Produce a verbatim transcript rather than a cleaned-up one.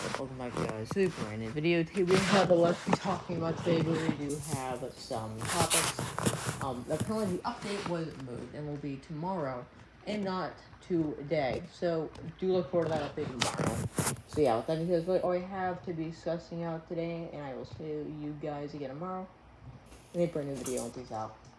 Welcome back, guys, to the brand new video. Today we have a lot to be talking about today, but we do have some topics. Um, apparently the update was moved and will be tomorrow and not today. So do look forward to that update tomorrow. So yeah, with that being said, that's what I have to be discussing out today, and I will see you guys again tomorrow in a brand new video. And peace out.